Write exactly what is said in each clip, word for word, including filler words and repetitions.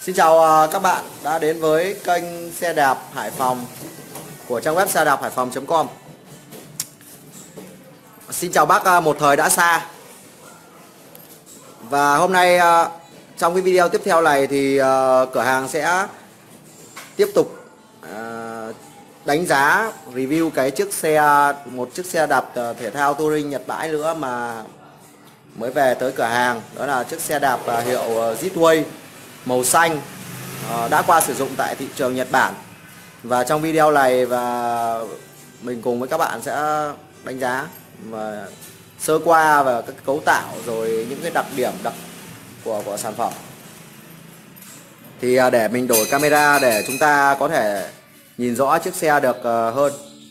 Xin chào các bạn đã đến với kênh xe đạp Hải Phòng của trang web xe đạp hải phòng chấm com. Xin chào bác một thời đã xa. Và hôm nay trong cái video tiếp theo này thì cửa hàng sẽ tiếp tục đánh giá review cái chiếc xe một chiếc xe đạp thể thao touring Nhật bãi nữa mà mới về tới cửa hàng. Đó là chiếc xe đạp hiệu Zipway màu xanh, đã qua sử dụng tại thị trường Nhật Bản. Và trong video này và mình cùng với các bạn sẽ đánh giá và sơ qua và các cấu tạo rồi những cái đặc điểm đặc của của sản phẩm. Thì để mình đổi camera để chúng ta có thể nhìn rõ chiếc xe được hơn.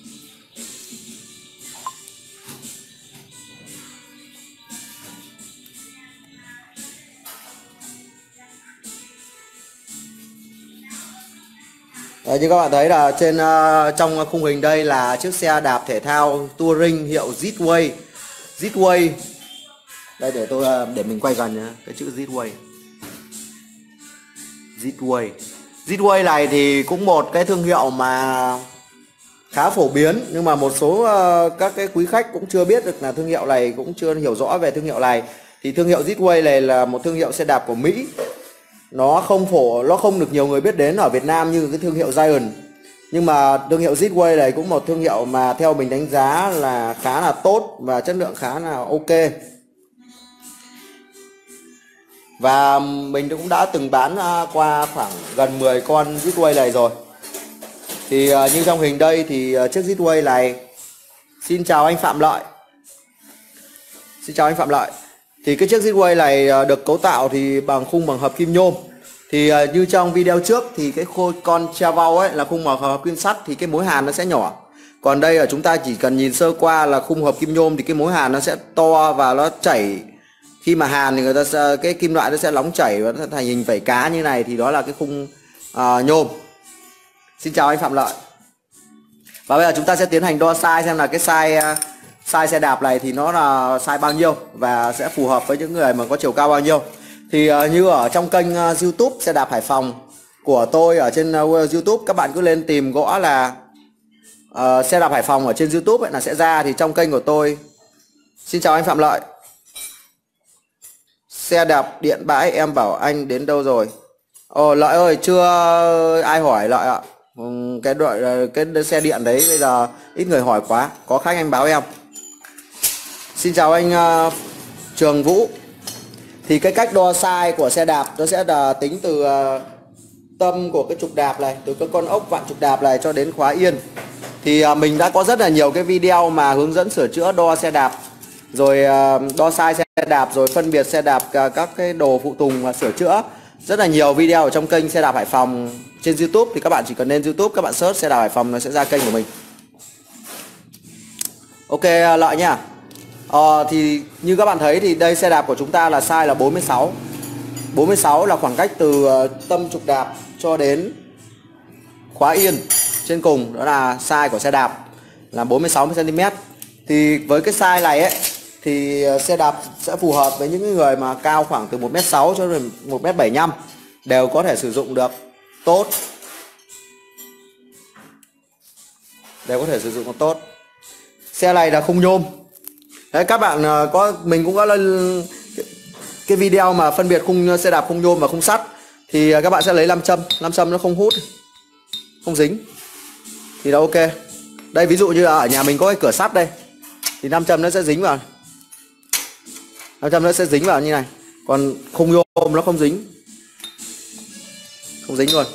Đấy, như các bạn thấy là trên uh, trong khung hình đây là chiếc xe đạp thể thao touring hiệu Zipway. Zipway. Đây để tôi uh, để mình quay gần nhá, cái chữ Zipway. Zipway. Zipway này thì cũng một cái thương hiệu mà khá phổ biến, nhưng mà một số uh, các cái quý khách cũng chưa biết được là thương hiệu này, cũng chưa hiểu rõ về thương hiệu này. Thì thương hiệu Zipway này là một thương hiệu xe đạp của Mỹ. Nó không phổ, nó không được nhiều người biết đến ở Việt Nam như cái thương hiệu Giant. Nhưng mà thương hiệu Zipway này cũng một thương hiệu mà theo mình đánh giá là khá là tốt và chất lượng khá là ok. Và mình cũng đã từng bán qua khoảng gần mười con Zipway này rồi. Thì như trong hình đây thì chiếc Zipway này, xin chào anh Phạm Lợi. Xin chào anh Phạm Lợi. Thì cái chiếc Zipway này được cấu tạo thì bằng khung bằng hợp kim nhôm. Thì như trong video trước thì cái khôi con Chavao ấy là khung bằng hợp kim sắt thì cái mối hàn nó sẽ nhỏ. Còn đây là chúng ta chỉ cần nhìn sơ qua là khung hợp kim nhôm thì cái mối hàn nó sẽ to và nó chảy. Khi mà hàn thì người ta sẽ, cái kim loại nó sẽ nóng chảy và nó thành hình vảy cá như này, thì đó là cái khung uh, nhôm. Xin chào anh Phạm Lợi. Và bây giờ chúng ta sẽ tiến hành đo size xem là cái size uh, size xe đạp này thì nó là size bao nhiêu và sẽ phù hợp với những người mà có chiều cao bao nhiêu. Thì uh, như ở trong kênh uh, YouTube xe đạp Hải Phòng của tôi ở trên uh, YouTube, các bạn cứ lên tìm gõ là uh, xe đạp Hải Phòng ở trên YouTube ấy là sẽ ra. Thì trong kênh của tôi, xin chào anh Phạm Lợi. Xe đạp điện bãi em bảo anh đến đâu rồi? Ồ Lợi ơi, chưa ai hỏi Lợi ạ. Cái đội cái xe điện đấy bây giờ ít người hỏi quá, có khách anh báo em. Xin chào anh uh, Trường Vũ. Thì cái cách đo size của xe đạp nó sẽ là tính từ uh, tâm của cái trục đạp này, từ cái con ốc vặn trục đạp này cho đến khóa yên. Thì uh, mình đã có rất là nhiều cái video mà hướng dẫn sửa chữa đo xe đạp, rồi uh, đo size xe đạp, rồi phân biệt xe đạp, uh, các cái đồ phụ tùng và sửa chữa. Rất là nhiều video ở trong kênh xe đạp Hải Phòng trên YouTube. Thì các bạn chỉ cần lên YouTube, các bạn search xe đạp Hải Phòng nó sẽ ra kênh của mình. Ok uh, Lợi nha. Ờ, thì như các bạn thấy thì đây xe đạp của chúng ta là size là bốn mươi sáu. bốn mươi sáu là khoảng cách từ tâm trục đạp cho đến khóa yên trên cùng, đó là size của xe đạp là bốn mươi sáu xăng ti mét. Thì với cái size này ấy thì xe đạp sẽ phù hợp với những người mà cao khoảng từ một mét sáu cho đến một mét bảy mươi lăm, đều có thể sử dụng được tốt. Đều có thể sử dụng được tốt. Xe này là khung nhôm. Đấy, các bạn có mình cũng có lên cái video mà phân biệt khung xe đạp khung nhôm và khung sắt. Thì các bạn sẽ lấy nam châm, nam châm nó không hút, không dính thì nó ok. Đây ví dụ như ở nhà mình có cái cửa sắt đây thì nam châm nó sẽ dính vào, nam châm nó sẽ dính vào như này. Còn khung nhôm nó không dính, không dính luôn.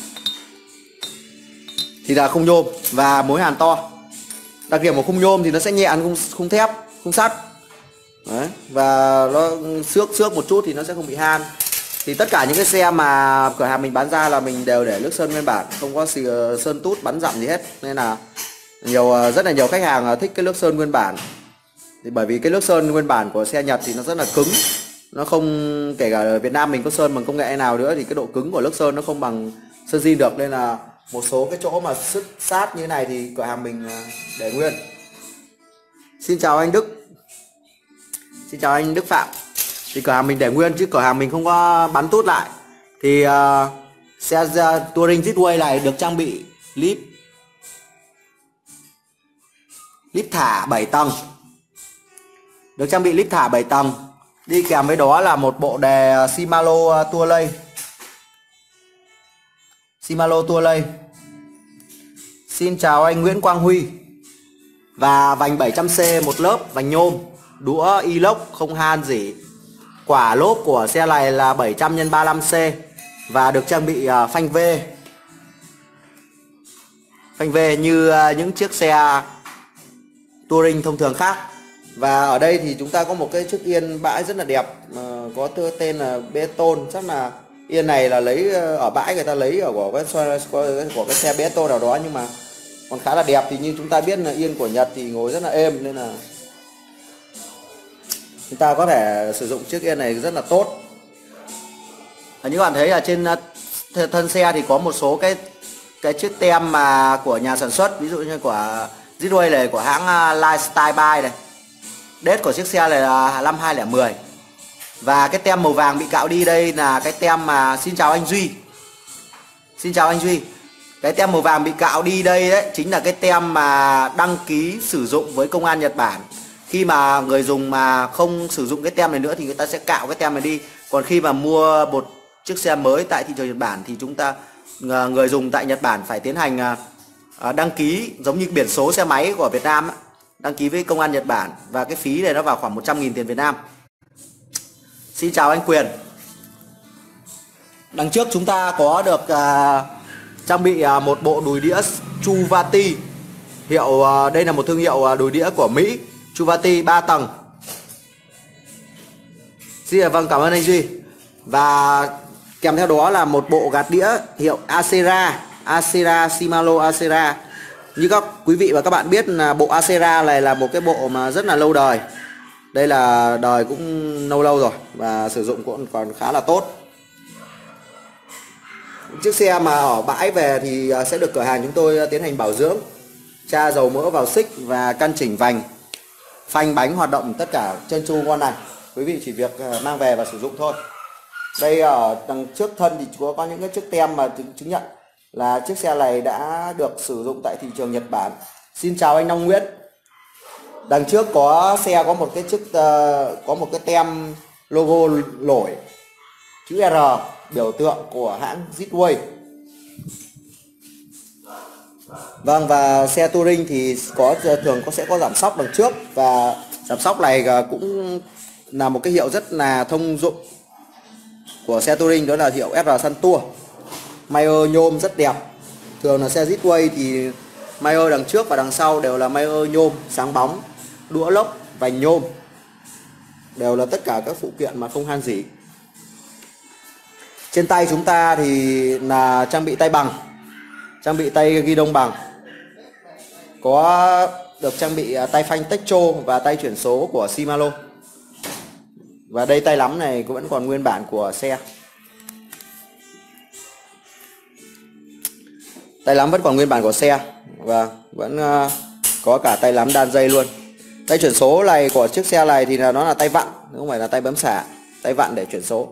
Thì là khung nhôm và mối hàn to. Đặc điểm của khung nhôm thì nó sẽ nhẹ hơn khung, khung thép, khung sắt. Đấy, và nó xước xước một chút thì nó sẽ không bị han. Thì tất cả những cái xe mà cửa hàng mình bán ra là mình đều để nước sơn nguyên bản, không có sơn tút bắn dặm gì hết. Nên là nhiều rất là nhiều khách hàng thích cái nước sơn nguyên bản. Thì bởi vì cái nước sơn nguyên bản của xe Nhật thì nó rất là cứng. Nó không, kể cả ở Việt Nam mình có sơn bằng công nghệ nào nữa thì cái độ cứng của nước sơn nó không bằng sơn zin được. Nên là một số cái chỗ mà sứt sát như thế này thì cửa hàng mình để nguyên. Xin chào anh Đức. Xin chào anh Đức Phạm. Thì cửa hàng mình để nguyên chứ cửa hàng mình không có bắn tút lại. Thì uh, xe Touring Zipway này được trang bị líp líp thả bảy tầng. Được trang bị líp thả bảy tầng. Đi kèm với đó là một bộ đề Shimano Tourlay. Shimano Tourlay. Xin chào anh Nguyễn Quang Huy. Và vành bảy trăm xê một lớp, vành nhôm, đũa inox không han gì. Quả lốp của xe này là bảy trăm nhân ba mươi lăm xê và được trang bị phanh V. Phanh V như những chiếc xe Touring thông thường khác. Và ở đây thì chúng ta có một cái chiếc yên bãi rất là đẹp, có tên là Beton. Chắc là yên này là lấy ở bãi, người ta lấy ở của cái, của cái xe Beton nào đó, nhưng mà còn khá là đẹp. Thì như chúng ta biết là yên của Nhật thì ngồi rất là êm, nên là chúng ta có thể sử dụng chiếc yên này rất là tốt. Như các bạn thấy là trên thân xe thì có một số cái cái chiếc tem mà của nhà sản xuất, ví dụ như của Zipway này, của hãng Lifestyle Bike này. Date của chiếc xe này là năm hai không một không. Và cái tem màu vàng bị cạo đi đây là cái tem mà xin chào anh Duy. Xin chào anh Duy. Cái tem màu vàng bị cạo đi đây đấy chính là cái tem mà đăng ký sử dụng với công an Nhật Bản. Khi mà người dùng mà không sử dụng cái tem này nữa thì người ta sẽ cạo cái tem này đi. Còn khi mà mua một chiếc xe mới tại thị trường Nhật Bản thì chúng ta, người dùng tại Nhật Bản phải tiến hành đăng ký giống như biển số xe máy của Việt Nam, đăng ký với công an Nhật Bản. Và cái phí này nó vào khoảng một trăm nghìn tiền Việt Nam. Xin chào anh Quyền. Đằng trước chúng ta có được uh, trang bị uh, một bộ đùi đĩa Chuvati. Hiệu uh, đây là một thương hiệu uh, đùi đĩa của Mỹ, Chuvati ba tầng. Xin vâng, cảm ơn anh Duy. Và kèm theo đó là một bộ gạt đĩa hiệu Acera, Acera Shimano Acera. Như các quý vị và các bạn biết là bộ Acera này là một cái bộ mà rất là lâu đời. Đây là đời cũng lâu lâu rồi và sử dụng cũng còn khá là tốt. Chiếc xe mà ở bãi về thì sẽ được cửa hàng chúng tôi tiến hành bảo dưỡng, tra dầu mỡ vào xích và căn chỉnh vành, phanh bánh hoạt động tất cả chân chu con này. Quý vị chỉ việc mang về và sử dụng thôi. Đây ở đằng trước thân thì có có những cái chiếc tem mà chứng, chứng nhận là chiếc xe này đã được sử dụng tại thị trường Nhật Bản. Xin chào anh Long Nguyễn. Đằng trước có xe có một cái chiếc uh, có một cái tem logo nổi chữ R, biểu tượng của hãng Zipway. Vâng, và xe touring thì có thường có sẽ có giảm xóc đằng trước, và giảm xóc này cũng là một cái hiệu rất là thông dụng của xe touring, đó là hiệu ét rờ Suntour. Mayer nhôm rất đẹp. Thường là xe Zipway thì Mayer đằng trước và đằng sau đều là Mayer nhôm sáng bóng, đũa lốc, vành nhôm, đều là tất cả các phụ kiện mà không han rỉ. Trên tay chúng ta thì là trang bị tay bằng, trang bị tay ghi đông bằng, có được trang bị tay phanh Techo và tay chuyển số của Shimano. Và đây tay nắm này cũng vẫn còn nguyên bản của xe. Tay nắm vẫn còn nguyên bản của xe và vẫn uh, có cả tay nắm đan dây luôn. Tay chuyển số này của chiếc xe này thì là nó là tay vặn, không phải là tay bấm xả, tay vặn để chuyển số.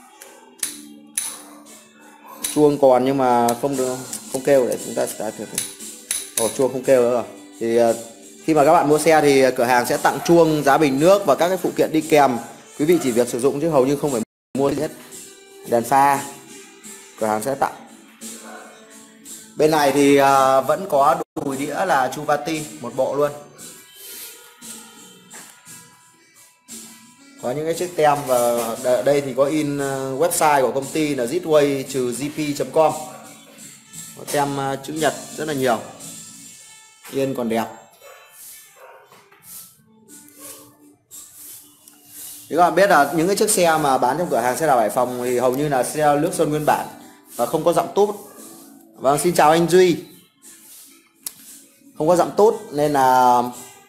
Chuông còn nhưng mà không được, không kêu, để chúng ta sẽ thử. Ồ, chuông không kêu nữa rồi. Thì uh, khi mà các bạn mua xe thì cửa hàng sẽ tặng chuông, giá bình nước và các cái phụ kiện đi kèm. Quý vị chỉ việc sử dụng chứ hầu như không phải mua gì hết. Đèn pha cửa hàng sẽ tặng. Bên này thì uh, vẫn có đùi đĩa là Chuvati một bộ luôn. Có những cái chiếc tem, và đây thì có in website của công ty là zipway g p chấm com. Có tem chữ nhật rất là nhiều. Yên còn đẹp. Thì các bạn biết là những cái chiếc xe mà bán trong cửa hàng xe đạp Hải Phòng thì hầu như là xe nước sơn nguyên bản và không có dặm tút. Vâng, xin chào anh Duy. Không có dặm tút nên là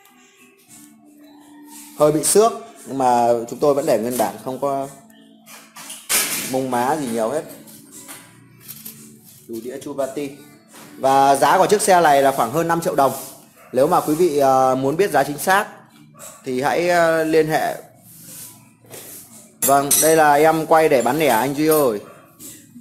hơi bị xước, nhưng mà chúng tôi vẫn để nguyên bản, không có mông má gì nhiều hết. Đùi đĩa Chuvati. Và giá của chiếc xe này là khoảng hơn năm triệu đồng. Nếu mà quý vị muốn biết giá chính xác thì hãy liên hệ. Vâng, đây là em quay để bán lẻ anh Duy ơi.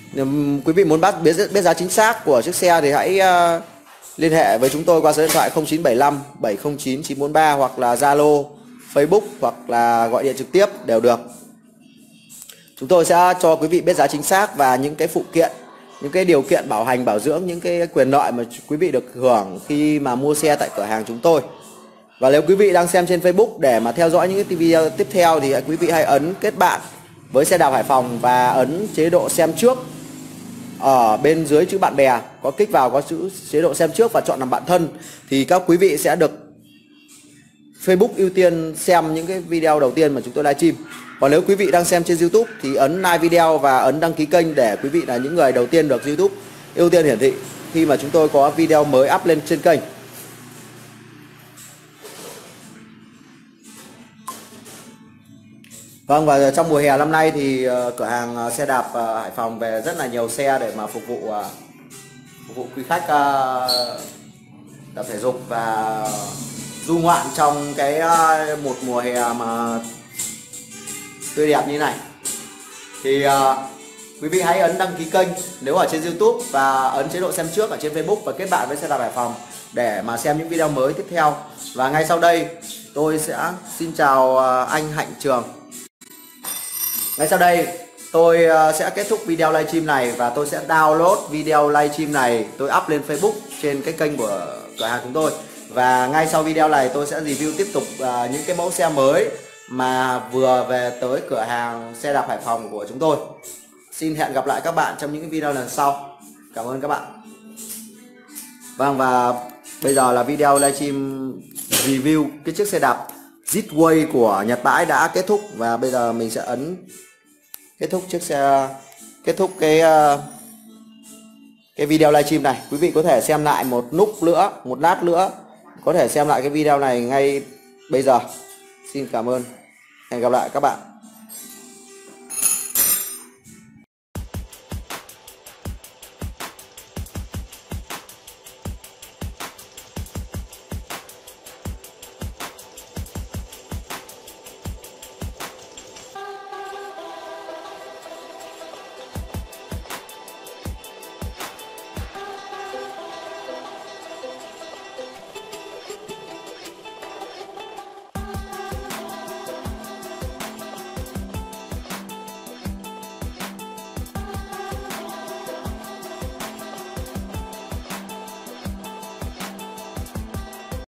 Nếu quý vị muốn bắt biết, biết giá chính xác của chiếc xe thì hãy uh, liên hệ với chúng tôi qua số điện thoại không chín bảy lăm bảy không chín chín bốn ba hoặc là Zalo, Facebook hoặc là gọi điện trực tiếp đều được. Chúng tôi sẽ cho quý vị biết giá chính xác và những cái phụ kiện, những cái điều kiện bảo hành bảo dưỡng, những cái quyền lợi mà quý vị được hưởng khi mà mua xe tại cửa hàng chúng tôi. Và nếu quý vị đang xem trên Facebook để mà theo dõi những cái video tiếp theo thì quý vị hãy ấn kết bạn với Xe Đạp Hải Phòng và ấn chế độ xem trước ở bên dưới chữ bạn bè, có kích vào có chữ chế độ xem trước và chọn làm bạn thân thì các quý vị sẽ được Facebook ưu tiên xem những cái video đầu tiên mà chúng tôi livestream. Còn nếu quý vị đang xem trên YouTube thì ấn like video và ấn đăng ký kênh để quý vị là những người đầu tiên được YouTube ưu tiên hiển thị khi mà chúng tôi có video mới up lên trên kênh. Vâng, và trong mùa hè năm nay thì cửa hàng Xe Đạp Hải Phòng về rất là nhiều xe để mà phục vụ phục vụ quý khách tập thể dục và du ngoạn trong cái một mùa hè mà tươi đẹp như này. Thì uh, quý vị hãy ấn đăng ký kênh nếu ở trên YouTube và ấn chế độ xem trước ở trên Facebook và kết bạn với Xe Đạp Hải Phòng để mà xem những video mới tiếp theo. Và ngay sau đây tôi sẽ xin chào uh, anh Hạnh Trường. Ngay sau đây tôi uh, sẽ kết thúc video livestream này và tôi sẽ download video livestream này, tôi up lên Facebook trên cái kênh của cửa hàng chúng tôi. Và ngay sau video này tôi sẽ review tiếp tục uh, những cái mẫu xe mới mà vừa về tới cửa hàng Xe Đạp Hải Phòng của chúng tôi. Xin hẹn gặp lại các bạn trong những video lần sau. Cảm ơn các bạn. Vâng, và bây giờ là video livestream review cái chiếc xe đạp Zipway của Nhật Bãi đã kết thúc. Và bây giờ mình sẽ ấn kết thúc chiếc xe, kết thúc cái cái video livestream này. Quý vị có thể xem lại một lúc nữa, một lát nữa, có thể xem lại cái video này ngay bây giờ. Xin cảm ơn. Hẹn gặp lại các bạn.